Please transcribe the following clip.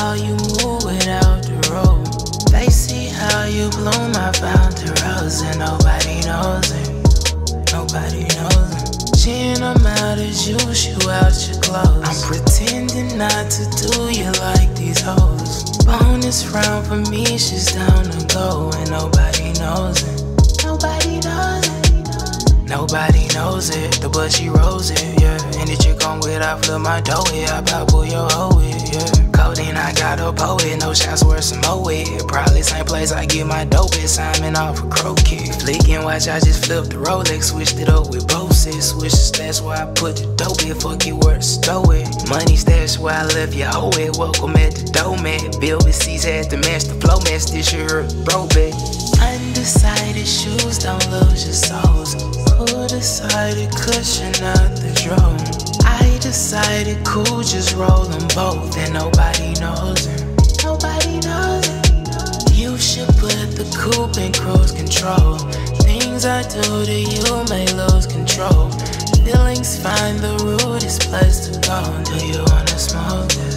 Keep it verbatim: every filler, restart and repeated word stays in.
how you move without the rope. They see how you bloom, I found the rose, and nobody knows it. Nobody knows it. She ain't I'm out as you, shoe out your clothes. I'm pretending not to do you like these hoes. Bonus round for me, she's down to go, and nobody knows it. Nobody knows it. Nobody knows it, the but she rolls it, yeah. And the chick on with, I flip my dough, yeah. I pop pull your hoe with, yeah. Codeine, I got a poet, no shots worth some more with. Probably same place I get my dope at, Simon off a croquet. Flicking watch, I just flipped the Rolex, switched it up with Boses. Switch the stats where I put the dope in, fuck you where to stow it. Money stash where I left your hoe at, welcome at the door, man. Bill with C's had to match the flow, match this year, bro, babe. Undecided shoes, don't lose your souls. Put aside a cushion, not the drone. I decided cool, just roll them both, and nobody knows it. Nobody knows it. You should put the coupe in cruise control. Things I do to you may lose control. Feelings find the rudest place to go. Do you wanna smoke this?